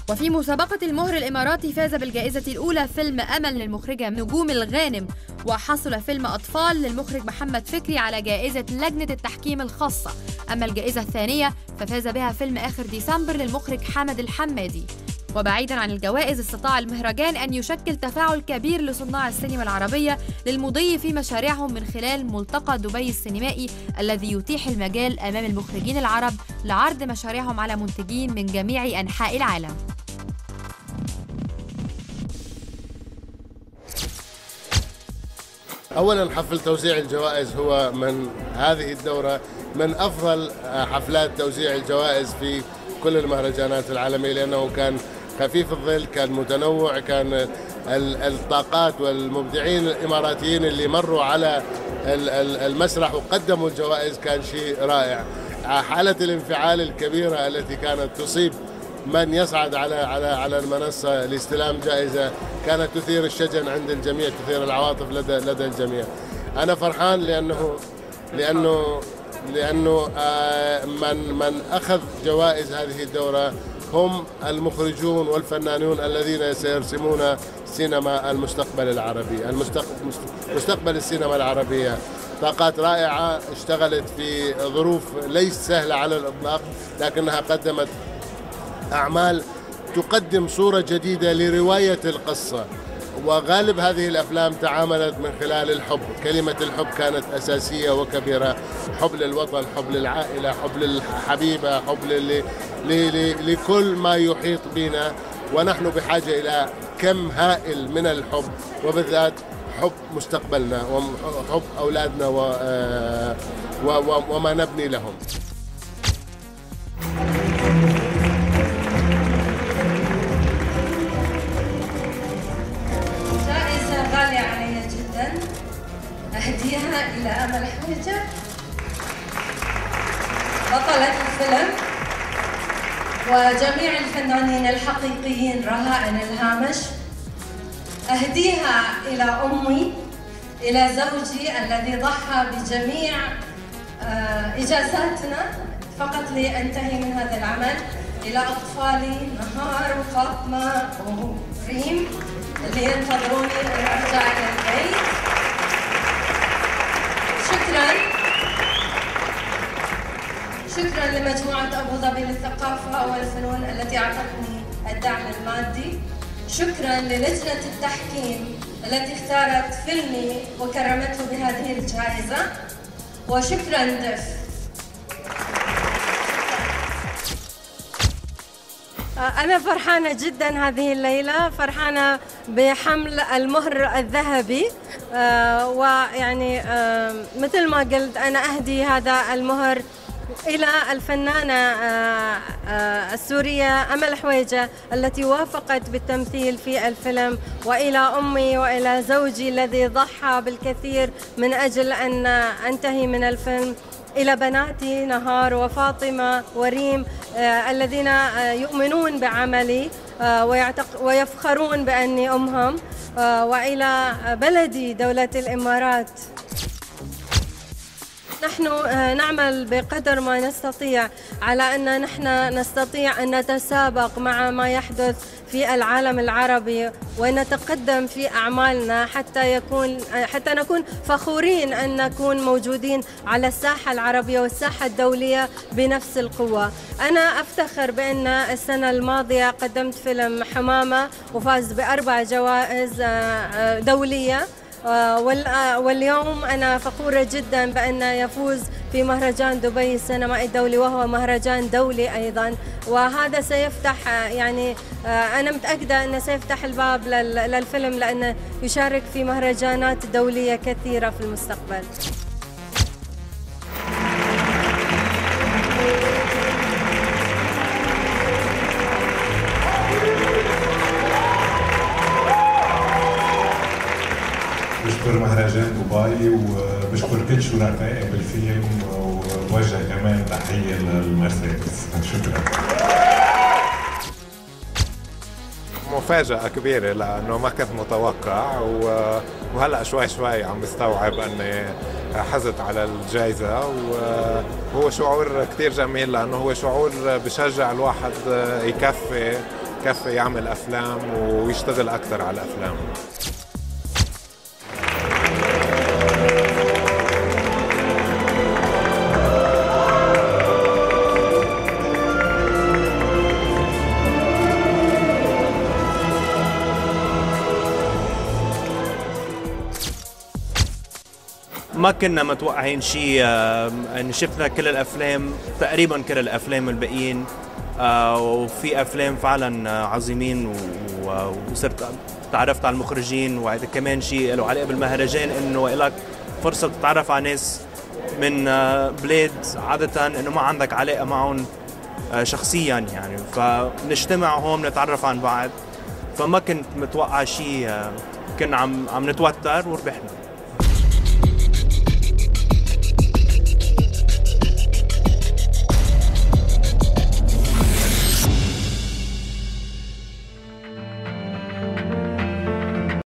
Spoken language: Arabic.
وفي مسابقة المهر الإماراتي فاز بالجائزة الأولى فيلم أمل للمخرجة نجوم الغانم، وحصل فيلم أطفال للمخرج محمد فكري على جائزة لجنة التحكيم الخاصة. أما الجائزة الثانية ففاز بها فيلم آخر ديسمبر للمخرج حمد الحمادي. وبعيداً عن الجوائز، استطاع المهرجان أن يشكل تفاعل كبير لصناع السينما العربية للمضي في مشاريعهم من خلال ملتقى دبي السينمائي الذي يتيح المجال أمام المخرجين العرب لعرض مشاريعهم على منتجين من جميع أنحاء العالم. أولاً حفل توزيع الجوائز هو من هذه الدورة من أفضل حفلات توزيع الجوائز في كل المهرجانات العالمية، لأنه كان خفيف الظل، كان متنوع، كان الطاقات والمبدعين الإماراتيين اللي مروا على المسرح وقدموا الجوائز كان شيء رائع. حالة الانفعال الكبيرة التي كانت تصيب من يصعد على المنصة لاستلام جائزة كانت تثير الشجن عند الجميع، تثير العواطف لدى الجميع. أنا فرحان لأنه من أخذ جوائز هذه الدورة هم المخرجون والفنانون الذين سيرسمون سينما المستقبل العربي، مستقبل السينما العربية. طاقات رائعة اشتغلت في ظروف ليس سهلة على الإطلاق، لكنها قدمت أعمال تقدم صورة جديدة لرواية القصة، وغالب هذه الأفلام تعاملت من خلال الحب. كلمة الحب كانت أساسية وكبيرة، حب للوطن، حب للعائلة، حب للحبيبة، حب لكل ما يحيط بنا، ونحن بحاجة إلى كم هائل من الحب، وبالذات حب مستقبلنا وحب أولادنا وما نبني لهم. غالية علي جدا، أهديها إلى أمل حويجة بطلة الفيلم، وجميع الفنانين الحقيقيين رهائن الهامش. أهديها إلى أمي، إلى زوجي الذي ضحى بجميع إجازاتنا فقط لأنتهي من هذا العمل، إلى أطفالي نهار وفاطمة وريم اللي ينتظروني لأرجع إلى البيت. شكراً لمجموعة أبو ظبي للثقافة والفنون التي أعطتني الدعم المادي. شكراً للجنة التحكيم التي اختارت فيلمي وكرمته بهذه الجائزة. وشكراً دف. أنا فرحانة جداً هذه الليلة، فرحانة بحمل المهر الذهبي، ويعني مثل ما قلت أنا أهدي هذا المهر إلى الفنانة السورية أمل حويجة التي وافقت بالتمثيل في الفيلم، وإلى أمي وإلى زوجي الذي ضحى بالكثير من أجل أن أنتهي من الفيلم، إلى بناتي نهار وفاطمة وريم الذين يؤمنون بعملي ويفخرون بأني أمهم، وإلى بلدي دولة الإمارات. نحن نعمل بقدر ما نستطيع على أن نحن نستطيع أن نتسابق مع ما يحدث في العالم العربي ونتقدم في أعمالنا حتى نكون فخورين أن نكون موجودين على الساحة العربية والساحة الدولية بنفس القوة. أنا أفتخر بأن السنة الماضية قدمت فيلم حمامة وفاز ب4 جوائز دولية، واليوم أنا فخورة جدا بأن يفوز في مهرجان دبي السينمائي الدولي، وهو مهرجان دولي أيضا، وهذا سيفتح يعني أنا متأكدة أنه سيفتح الباب للفيلم لأنه يشارك في مهرجانات دولية كثيرة في المستقبل. بشكر مهرجان دبي وبشكر كل شركائي بالفيلم، وبوجه كمان تحية للمرسيدس. شكرا. مفاجأة كبيرة لأنه ما كنت متوقع، وهلأ شوي عم بستوعب أني حزت على الجائزة، وهو شعور كتير جميل لأنه هو شعور بشجع الواحد يكفي بكفي يعمل أفلام ويشتغل أكثر على الأفلام. ما كنا متوقعين شيء، ان شفنا كل الافلام تقريبا كل الافلام الباقيين، وفي افلام فعلا عظيمين، وصرت تعرفت على المخرجين، وهذا كمان شيء له علاقه بالمهرجان انه لك فرصه تتعرف على ناس من بلاد عاده انه ما عندك علاقه معهم شخصيا يعني، فنجتمع هون نتعرف عن بعض، فما كنت متوقع شيء، كنا عم نتوتر وربحنا.